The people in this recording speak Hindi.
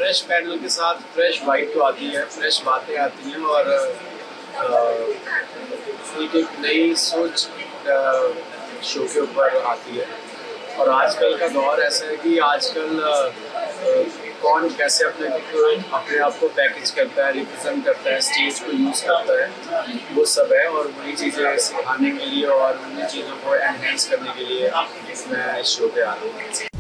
फ्रेश पैनल के साथ फ्रेश वाइब तो आती है, फ्रेश बातें आती हैं और एक नई सोच शो के ऊपर आती है। और आजकल का दौर ऐसा है कि आजकल कौन कैसे अपने आप को पैकेज करता है, रिप्रेजेंट करता है, स्टेज को यूज़ करता है, वो सब है। और वही चीज़ें सिखाने के लिए और उन्हीं चीज़ों को एनहेंस करने के लिए मैं इस शो पे आ रहा हूँ।